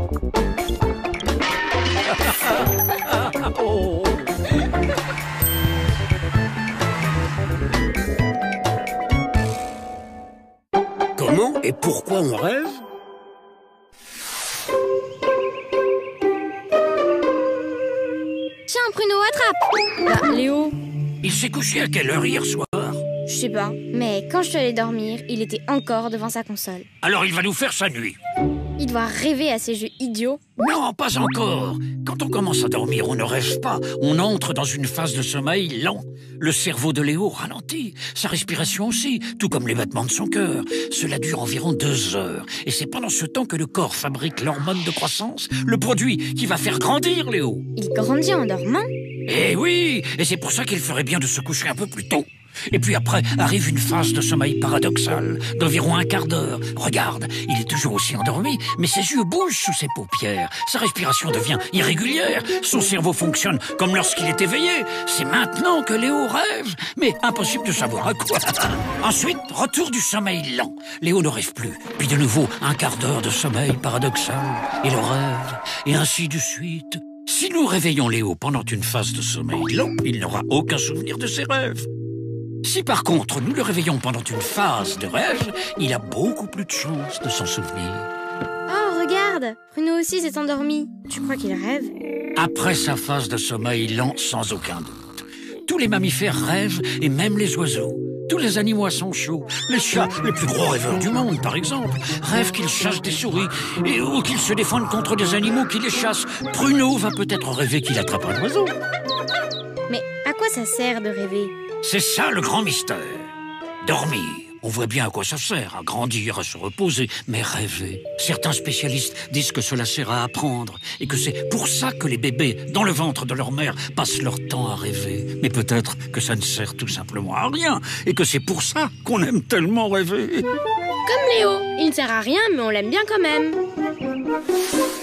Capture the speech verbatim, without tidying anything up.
Oh. Comment et pourquoi on rêve? Tiens, Pruneau, attrape! Bah, Léo... Il s'est couché à quelle heure hier soir? Je sais pas, mais quand je suis allée dormir, il était encore devant sa console. Alors il va nous faire sa nuit. Il doit rêver à ces jeux idiots. Non, pas encore. Quand on commence à dormir, on ne rêve pas. On entre dans une phase de sommeil lent. Le cerveau de Léo ralentit, sa respiration aussi, tout comme les battements de son cœur. Cela dure environ deux heures. Et c'est pendant ce temps que le corps fabrique l'hormone de croissance, le produit qui va faire grandir Léo. Il grandit en dormant? Eh oui, et c'est pour ça qu'il ferait bien de se coucher un peu plus tôt. Et puis après arrive une phase de sommeil paradoxal, d'environ un quart d'heure. Regarde, il est toujours aussi endormi, mais ses yeux bougent sous ses paupières. Sa respiration devient irrégulière. Son cerveau fonctionne comme lorsqu'il est éveillé. C'est maintenant que Léo rêve, mais impossible de savoir à quoi. Ensuite, retour du sommeil lent. Léo ne rêve plus. Puis de nouveau, un quart d'heure de sommeil paradoxal. Et le rêve, et ainsi de suite. Si nous réveillons Léo pendant une phase de sommeil lent, il n'aura aucun souvenir de ses rêves. Si par contre nous le réveillons pendant une phase de rêve, il a beaucoup plus de chances de s'en souvenir. Oh, regarde! Pruneau aussi s'est endormi. Tu crois qu'il rêve? Après sa phase de sommeil lent, sans aucun doute. Tous les mammifères rêvent, et même les oiseaux. Tous les animaux à son chaud. Les chats, les plus gros rêveurs du monde, par exemple, rêvent qu'ils chassent des souris, et, ou qu'ils se défendent contre des animaux qui les chassent. Pruneau va peut-être rêver qu'il attrape un oiseau. Mais à quoi ça sert de rêver? C'est ça le grand mystère. Dormir, on voit bien à quoi ça sert, à grandir, à se reposer, mais rêver. Certains spécialistes disent que cela sert à apprendre, et que c'est pour ça que les bébés, dans le ventre de leur mère, passent leur temps à rêver. Mais peut-être que ça ne sert tout simplement à rien, et que c'est pour ça qu'on aime tellement rêver. Comme Léo, il ne sert à rien, mais on l'aime bien quand même.